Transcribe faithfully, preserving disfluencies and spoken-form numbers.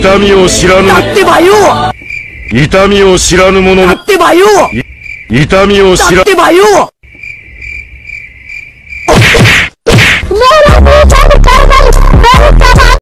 痛みを知らぬ。 だってばよ。 痛みを知らぬ者の。 だってばよ。 痛みを知ら。 だってばよ。